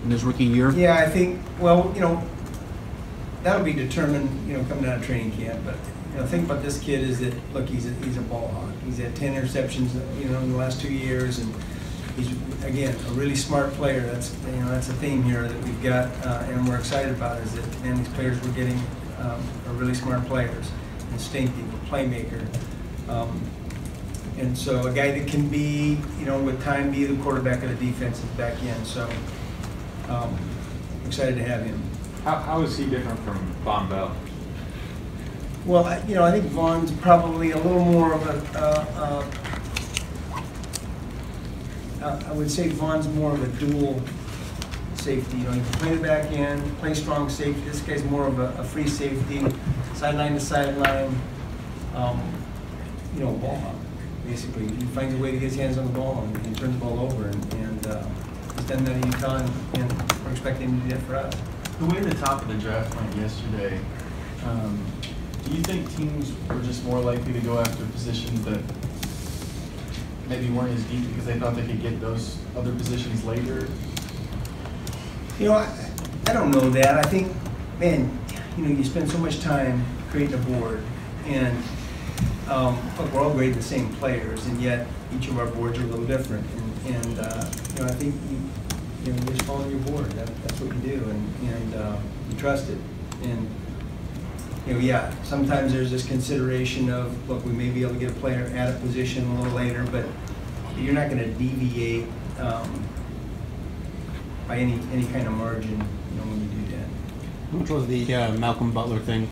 in his rookie year? Yeah, I think, well, that'll be determined, coming out of training camp. But, think about this kid is that, look, he's a ball hawk. He's had 10 interceptions, in the last 2 years, and he's, again, a really smart player. That's a theme here that we've got, and we're excited about is that, man, these players we're getting are really smart players, instinctive, a playmaker. And so a guy that can be, with time, be the quarterback of the defensive back end. So excited to have him. How is he different from Von Bell? Well, I think Von's probably a little more of a, I would say Von's more of a dual safety. He can play the back end, play strong safety. This guy's more of a free safety, sideline to sideline, ball hawk. Basically, he finds a way to get his hands on the ball and turn the ball over, and he's done that at Utah, and we're expecting him to do that for us. The way the top of the draft went yesterday, do you think teams were just more likely to go after positions that maybe weren't as deep because they thought they could get those other positions later? I don't know that. I think, man, you spend so much time creating a board, and look, we're all grading the same players, and yet each of our boards are a little different. And I think you just follow your board. That's what you do, and you trust it. And yeah, sometimes there's this consideration of, look, we may be able to get a player at a position a little later, but you're not going to deviate by any kind of margin, when you do that. Which was the Malcolm Butler thing